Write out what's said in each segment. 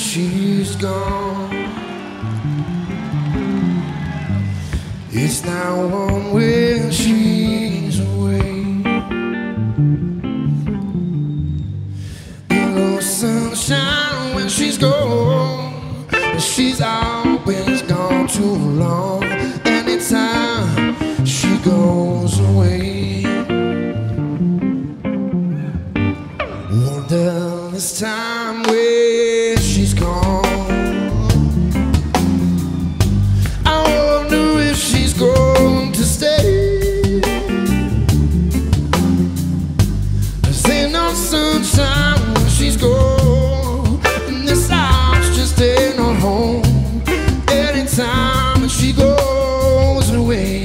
she's gone. It's now on when she's away. No sunshine when she's gone. She's always gone too long. Anytime she goes away, wonder this time when she's gone. I wonder if she's going to stay. There's ain't no sunshine when she's gone, and this house just ain't no home. Anytime she goes away,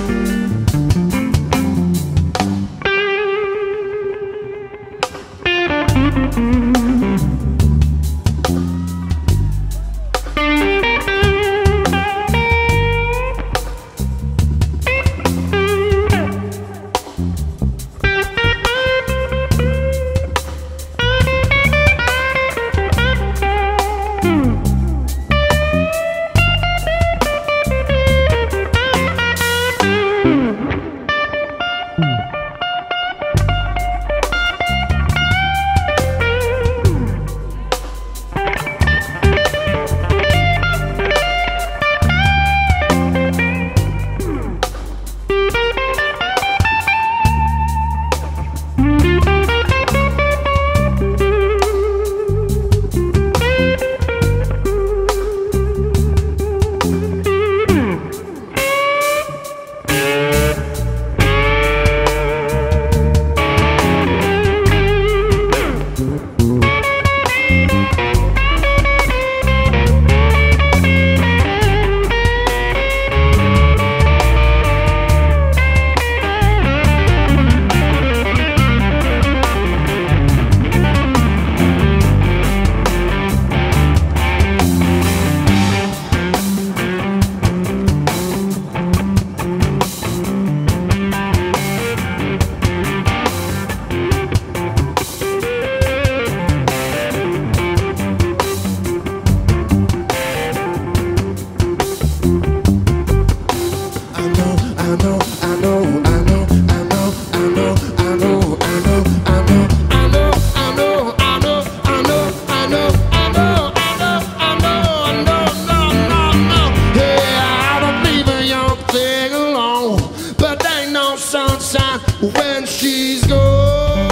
sunshine when she's gone.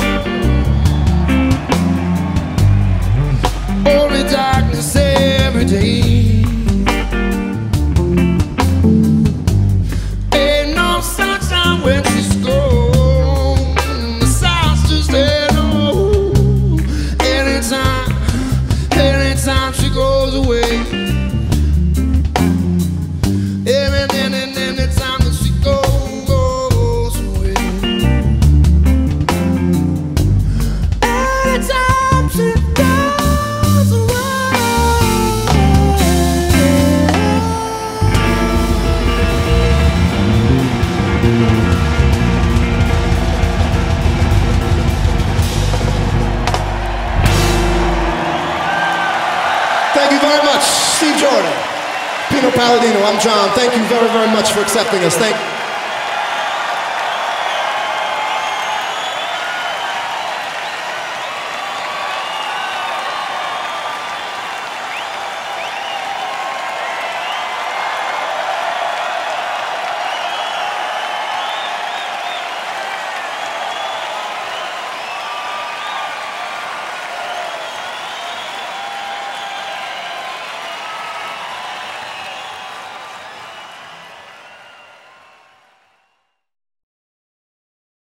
Only darkness every day. Ain't no sunshine when she's gone. The sounds just ain't no. Anytime she goes away. Anytime that she goes away. Anytime she goes away. Thank you very much, Steve Jordan. Pino Palladino, I'm John. Thank you very, very much for accepting us.